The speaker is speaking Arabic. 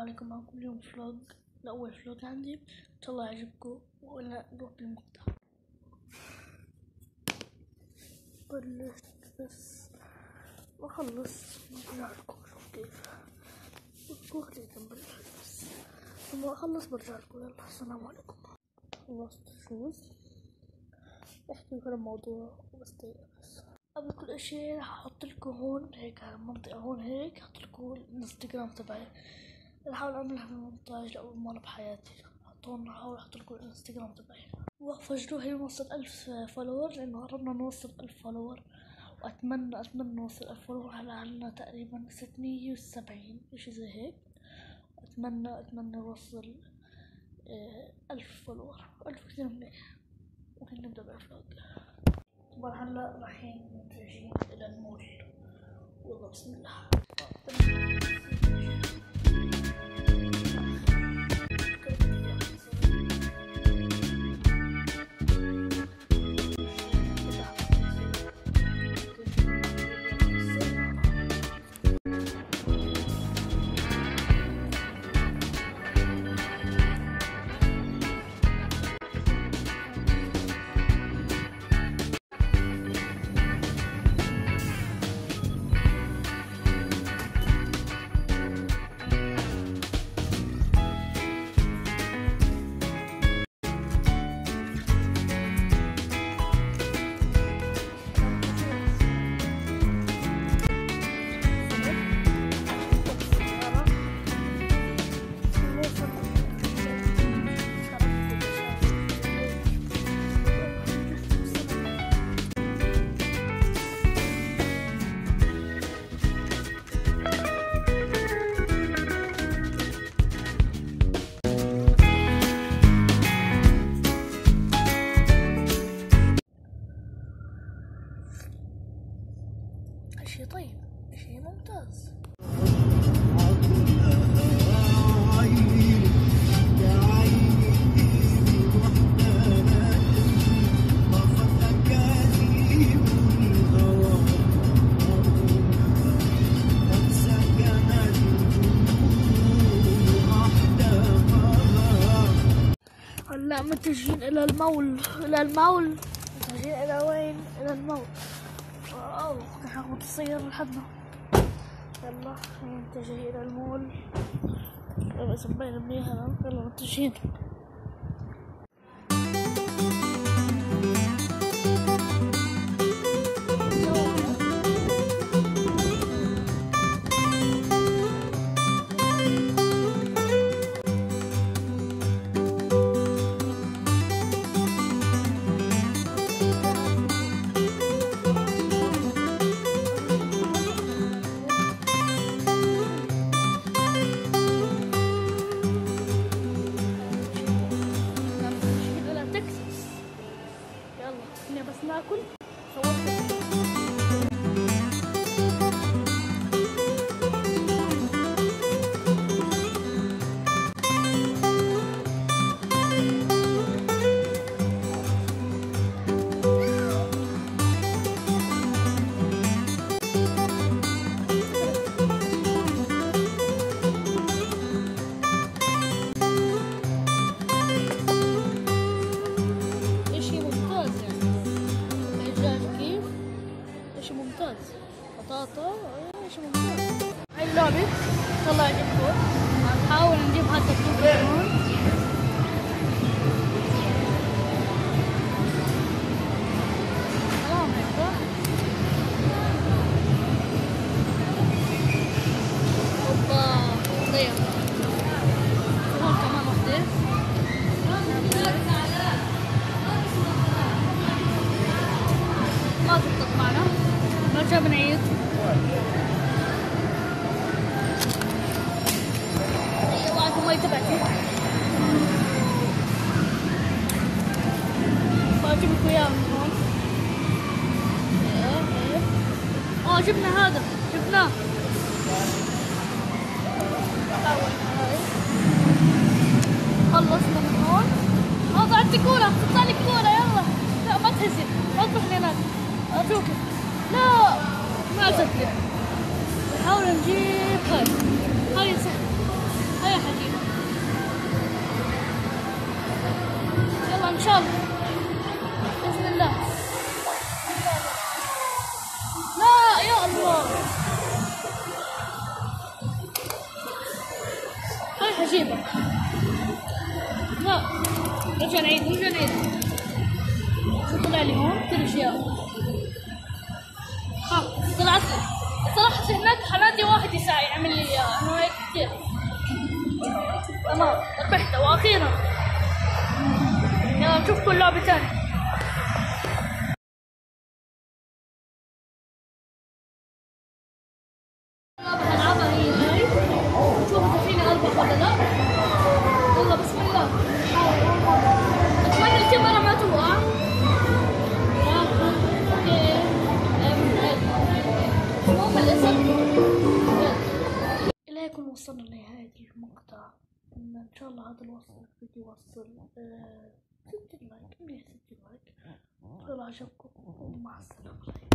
عليكم، معكم اليوم فلوج، الأول فلوج عندي، إن شاء الله يعجبكم. وأنا نروح بالمقطع. بلشت بس بخلص برجعلكم شوف كيف خليكم نبلش بس لما أخلص برجعلكم. يلا السلام عليكم. خلصت الشوز، بحكي لكم الموضوع بس دقيقة بس. قبل كل اشي راح احط لكم هون هيك على المنطقة هون هيك احط لكم الانستغرام تبعي. راح احاول اعملها بالمونتاج لاول مرة بحياتي. احاول احط لكم الانستغرام تبعي وفجروه هي نوصل 1000 فولور، لانه قربنا نوصل 1000 فولور، واتمنى نوصل 1000 فولور. هلا عنا تقريبا 670 اشي زي هيك. اتمنى نوصل 1000 فولور. 1000 كثير منيح. ممكن نبدأ بالفلوج. طبعا هلا رايحين متجهين الى المول. والله بسم الله. شيء طيب، شيء ممتاز. هلا متجهين الى المول. متجهين الى وين؟ الى المول. رح اخذ السيارة لحدنا. يلا نتجه الى المول. بس مبين منيح. يلا متجهين. بس ناكل. ممتاز. بطاطا شيء ممتاز. هاي اللعبة ان شاء الله يعجبكم. نحاول نجيب هذا التليفون. تمام هيك صح؟ اوبا طيب. هون كمان وحدة. ما زبطت معنا. نرجع بنعيد. وعندكم المي تبعتي. بجيب لكم اياها من هون. جبنا هذا. جبناه. خلصنا من هون. طلعت كورة. تطلع لك كورة. يلا. لا ما تهزي. اطلع هناك. اشوفك. لا ما أصدق. نحاول نجيب هاي صح. هاي عجيبة. لا رجع نعيد شو طلع لي هون كل اشياء. طلعت لي صراحة هناك حنادي واحد يعمل لي اياها انه هيك كثير. تمام ربحته واخيرا. يلا نشوف كل لعبة تانية. هنلعبها هي هاي، نشوف اذا فيني اربح ولا لا. يلا بسم الله. اتمنى الكاميرا ما توقع. المهم الاسم. الى هيك وصلنا لنهاية المقطع. ان شاء الله هذا الفيديو يوصل 60 لايك. 60 لايك. ان شاء الله عجبكم ومع السلامة.